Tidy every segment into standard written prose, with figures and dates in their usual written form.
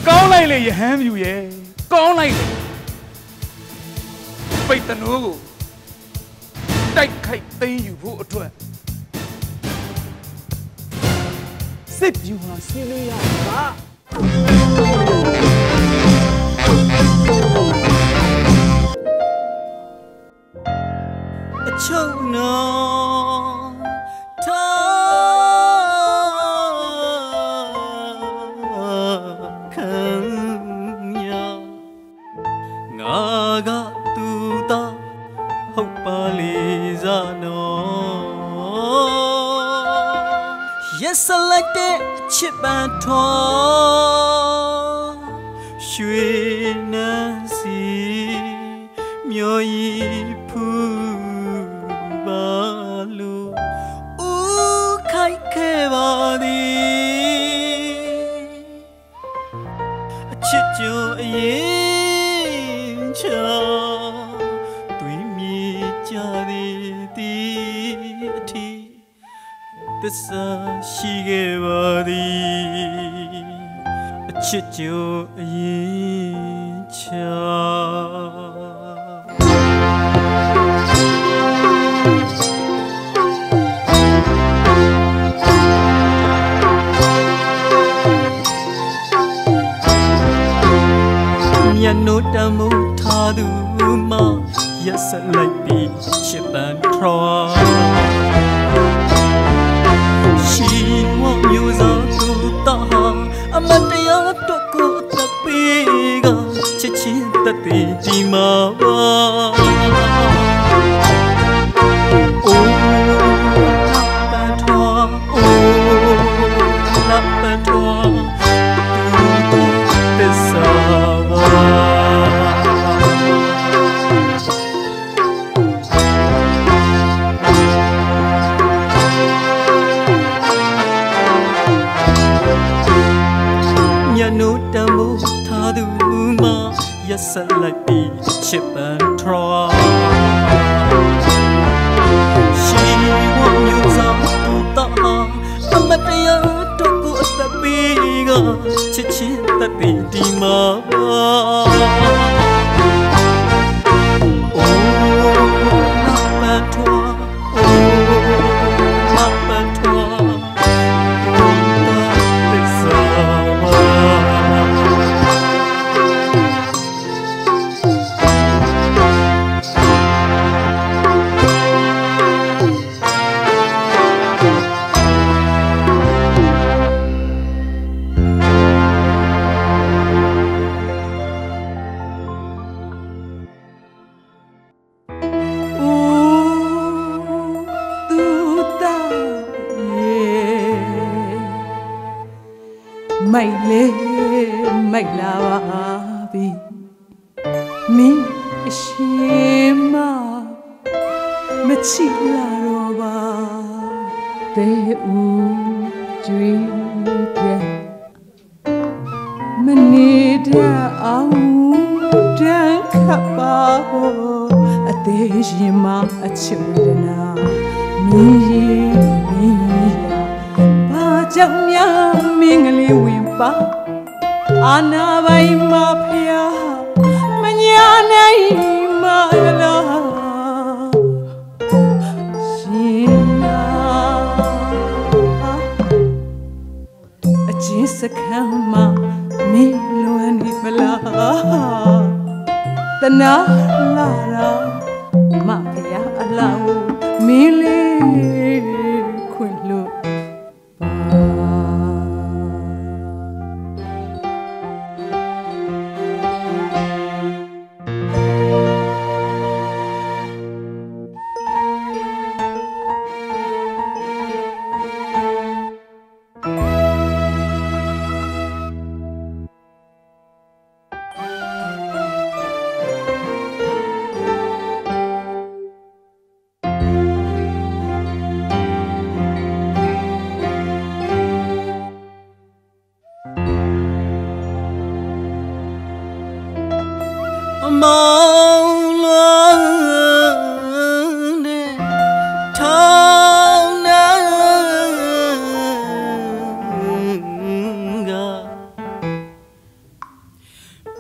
高来了也很有耶，高来了，被他奴带开灯有不转，谁比我心里呀吧？ 秋浓，他看呀，我个肚大好巴里扎诺，夜色来的七班拖，雪难西苗一铺。开吧的，吃酒饮茶，对面家的弟弟，得啥西个吧的，吃酒饮茶。no tamu thadu ma yasalai pi chiban thro shi wa myu za tu ta amataya to ko ta pi ga chi chi ta ti ti ma ba o la thro o la thro yasalai pi chiban thro shi wa myu za tu ta amataya to ko ta pi ga chi chi ta ti ti ma o la thro o la thro mày lê mày là vì mi shima mà chỉ là roba bé u duy bien mình đã áo đang khắp bao à thế shima à chừng na mi chẳng nhớ mình liu ba ana bay ma phia mà nhà này mà la sina chỉ sắc mà mi luôn đi bala tana la ra ma phia alau mi le khun lu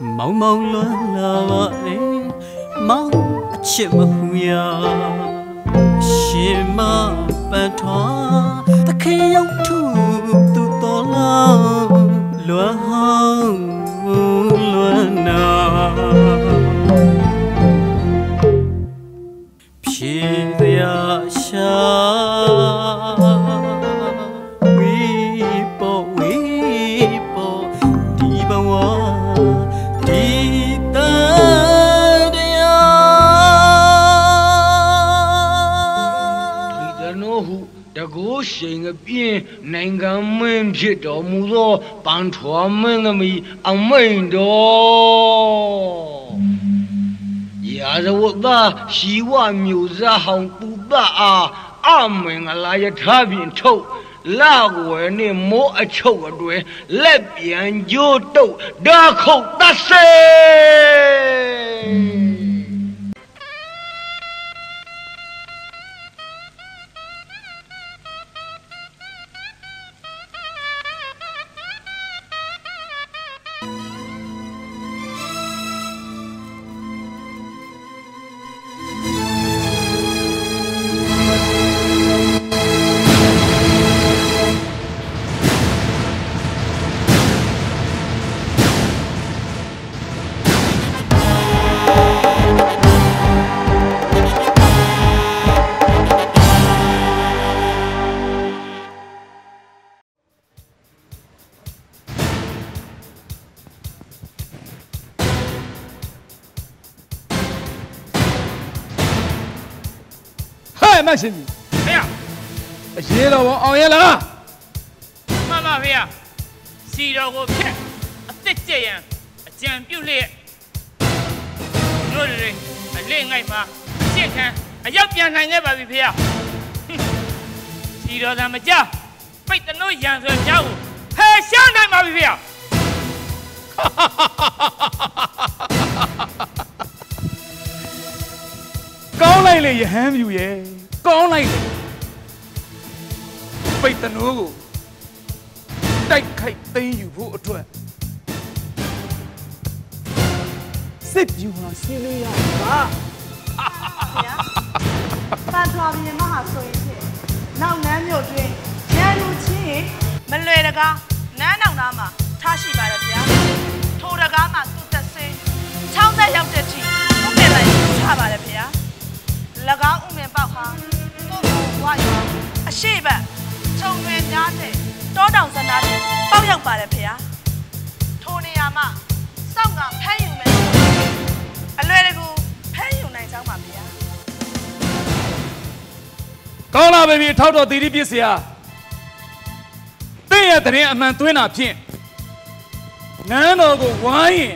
မောင်မောင်လွမ်းလာပါလေမောင်အချစ်မဟူရာရှင်မပန်ထွားတခေရောက်ထူသူတော်လာလွမ်းဟောင်းလွမ်းနာဖြေစရာရှာဝေပေါ်ဒီဘဝဒီတန်တရားဒီတနို့ဟုတကိုးရှိန်ကပြင်းနိုင်ငံမင်းဖြစ်တော်မူသောပန်းထွားမင်းသမီးအမိန်တော်ရာဇဝတ်သားရှိဝမျိုးစားဟောင်းပူပအားအမင်္ဂလာယထာဖြင့်ထုတ်လာကွယ်နှင့်မိုးအချုပ်အတွဲလက်ပြန်ကြိုးတုပ်ဓာခုတ်တတ်စေမရှင်ကြီးဖေအရေးတော်ဘောအောင်ရလားမှန်ပါဖေစီတော်ကိုဖြတ်အစ်စ်ကျရန်အကြံပြုလျက်တို့တွေအလေးငိုက်မှာအရှင်းခံအရောက်ပြန်နိုင်ခဲ့ပါပြီဖေစီတော်သာမကြပိတ်တနို့ရန်ဆွဲများကိုဖယ်ရှားနိုင်ပါပြီဖေကောင်းလိုက်လေယဟန်မြူရဲ့ကောင်းလိုက်လေပိတ်တနိုးကိုတိုက်ခိုက်သိမ်းယူဖို့အတွက်စစ်ပြူဟာဆင်းလို့ရပါဗျာပန်ထွားပြင်မဟာဆိုရင်ဖြင့်နောက်နန်းမြို့တွင်ရန်လူချင်းမလွယ်တကားနန်းနောက်သားမှာထားရှိပါတယ်ဗျာထိုတကားမှာသူ့သက်စင်းချောင်းသက်ရောက်တဲ့ချိန်ဥပ္ပင်လိုက်ချပါတယ်ဗျာ၎င်းဥမင်ပေါက်ဟာကိုကိုဝါရောအရှိတ်ခြုံငွေများတဲ့တောတောင်စနာတွေပေါက်ရောက်ပါတယ်ဖေ။ထိုနေရာမှာစောက်ကဖမ်းယူမယ်အလွယ်တကူဖမ်းယူနိုင်ကြောင်းပါဖေ။ကောင်းလာပြီထောက်တော်တီတီပြစ်စရာတဲ့ရဲ့တရင်အမှန်သွင်းတာဖြင့်နန်းတော်ကိုဝိုင်းရင်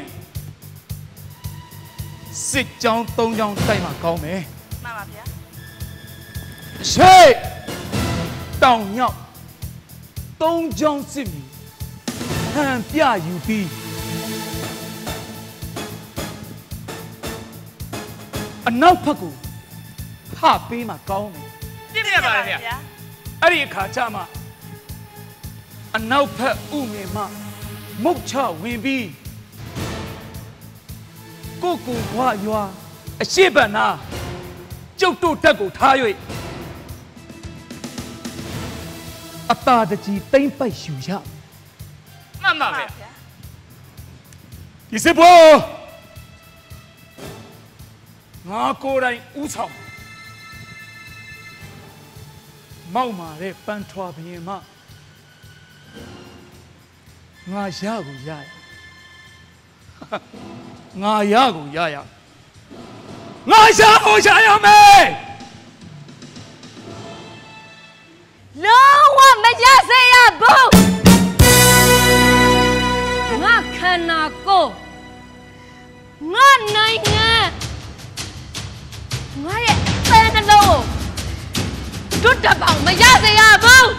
စစ်ကြောင်း၃ကြောင်းတိုက်မှာကောင်းမယ်။မှန်ပါဗျာရှိတောင်ညောက်၃ကြောင်းစစ်ပြီဟန်ပြယူပြီးအနောက်ဘက်ကိုဟပေးမှာကောင်းတယ်ပြည့်ပါဗျာအဲ့ဒီအခါကျမှအနောက်ဘက်ဥမင်မှမုတ်ချဝင်ပြီးကိုကိုဘွားရွာအရှိတ်နာကျုပ်တို့တက်ကိုထား၍အတာတကြီးတိမ့်ပိုက်ယူရမှန်ပါဗျာဒီစစ်ဘောငါကိုယ်တိုင်ဥဆောင်မောက်မာတဲ့ပန်းထွားဘရင်မငါရကိုရငါရကိုရငါရှာဖို့ရှာရမယ်လုံးဝမရစေရဘူးငါခန္ဓာကိုယ်ငါနိုင်ငံငါရဲ့အသံနှလုံးတွတ်တပေါင်မရစေရဘူး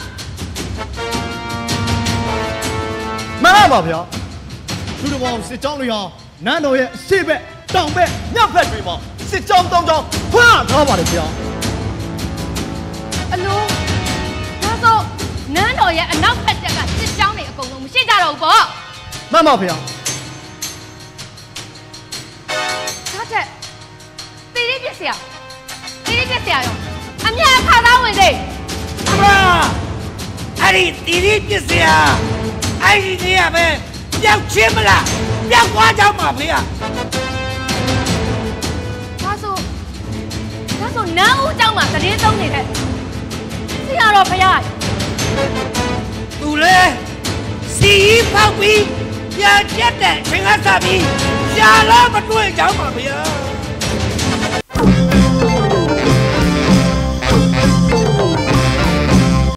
မှန်ပါဗျာသူတော်ဘောင်စစ်ကြောင်းတွေဟာနန်းတော်ရဲ့အရှိဘက်တောင်ဘက်မြောက်ဘက်တွေမှာစစ်ကြောင်း၃ကြောင်းဖွင့်ထားပါတယ်ဗျာအလိုဒါဆိုနန်းတော်ရဲ့အနောက်ဘက်ကစစ်ကြောင်းတွေအကုန်လုံးမရှိကြတော့ဘူးပေါ့မှန်ပါဗျာဆရာတီးပြဆရာရောအမြဲခါသားဝင်သေးအမအဲ့ဒီတီးပြဆရာအဲ့ဒီနေရာပဲပျောက်ချင်းမလားပျောက်သွားကြမှာဖေးဒါဆိုနန်းဦးကျောင်းမှာတရင်သုံးနေတဲ့ဆရာတော်ဖရာသူလေစီဖောက်ပြီးပြန်ချက်တဲ့အချိန်ကစပြီးရှာလို့မတွေ့ကြမှာဖေး